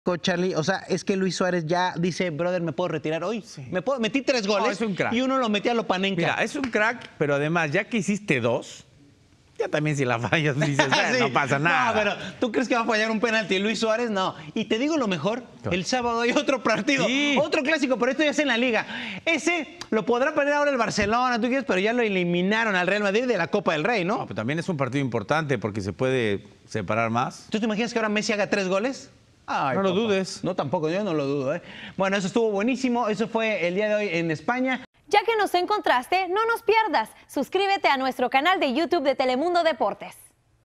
Charlie, o sea, es que Luis Suárez ya dice, brother, ¿me puedo retirar hoy? Sí. Metí 3 goles es un crack. y uno lo metí a lo Panenka. Mira, es un crack, pero además, ya que hiciste 2, ya también si la fallas dices, Sí. no pasa nada. No, pero ¿tú crees que va a fallar un penalti Luis Suárez? No. Y te digo lo mejor, el sábado hay otro partido, Sí. otro clásico, pero esto ya es en la Liga. Ese lo podrá perder ahora el Barcelona, tú quieres, pero ya lo eliminaron al Real Madrid de la Copa del Rey, No, ¿no? pero también es un partido importante porque se puede separar más. ¿Tú te imaginas que ahora Messi haga 3 goles? Ay, No lo papá. dudes. No, tampoco, yo no lo dudo, ¿eh? Bueno, eso estuvo buenísimo. Eso fue el día de hoy en España. Ya que nos encontraste, no nos pierdas. Suscríbete a nuestro canal de YouTube de Telemundo Deportes.